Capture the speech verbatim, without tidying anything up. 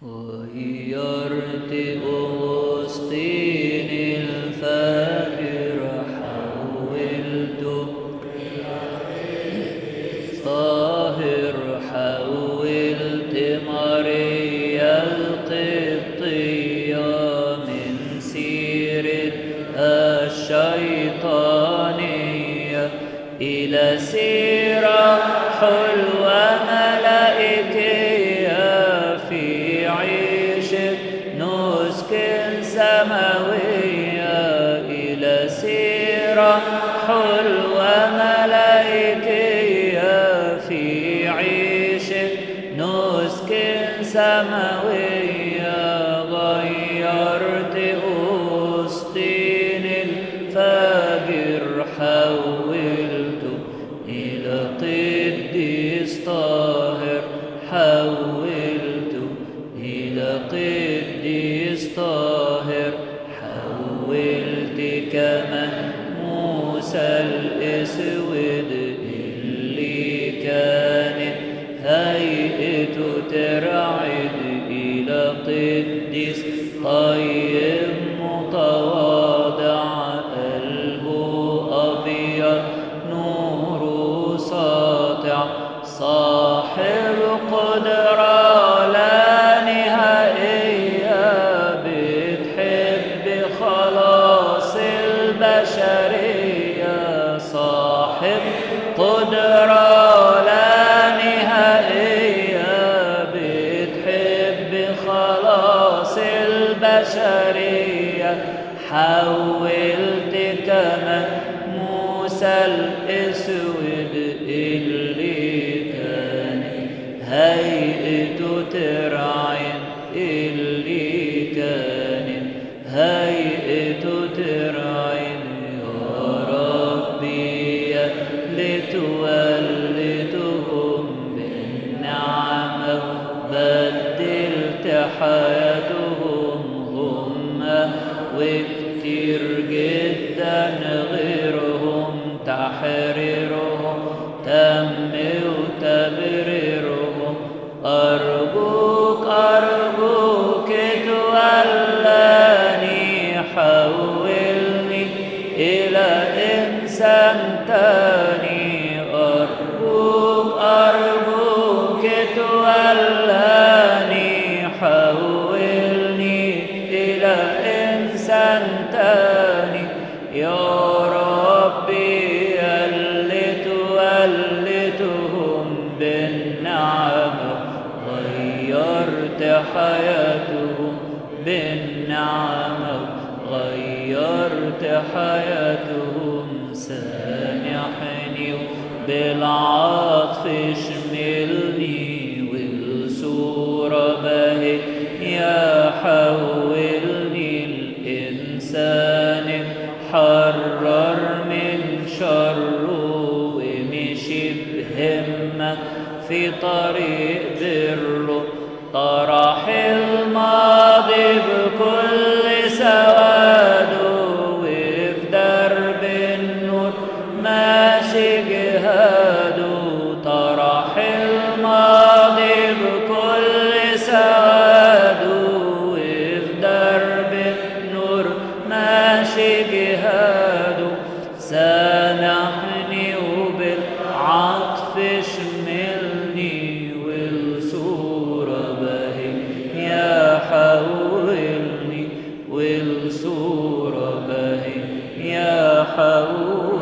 غيرت أغسطين الفاجر حولته طاهر، حولت ماريا القبطية من سيرة الشيطانية إلى سيرة حلوة ملائكية في عيشة نسك سماوية، إلى سيرة حلوة ملائكية في عيشة نسك سماوية. غيرت أغسطين الفاجر حولته إلى قديس طاهر، حولته إلى قديس طاهر. حولت كمان موسى الأسود اللي كانت هيئته ترعد إلى قديس طيب متواضع، قلبه أبيض نوره ساطع، صاحب قدرة لا نهائية، بتحب خلاص البشرية. صاحب قدرة لا نهائية، بتحب خلاص البشرية. حولت كمان موسى الأسود اللي كان هيئته ترعد، اللي كان هيئته ترعد. يا ربي يا لتولدهم بالنعمة، بدلت حياتهم هم وكتير جدا غيرهم، تحريرهم تم وتبريرهم. أرجوك أرجوك تولاني، حولني إلى إنسان تاني. أرجوك أرجوك تولاني، حولني إلى إنسان تاني. يا ربي اللي تولدهم بالنعمة، غيرت حياتهم بالنعمة، غيرت حياتهم. سامحني بالعطف اشملني، والصورة بهي يا حولني الإنسان، حرر من شره ومشي بهمة في طريق بره. طرح الماضي بكل سواده، وفي درب النور ماشي جهاده. طرح الماضي بكل سواده، وفي درب النور ماشي جهاده. سامحني وبالعطف اشملني، والصورة بهي يا حولني، والصورة بهي يا حولني.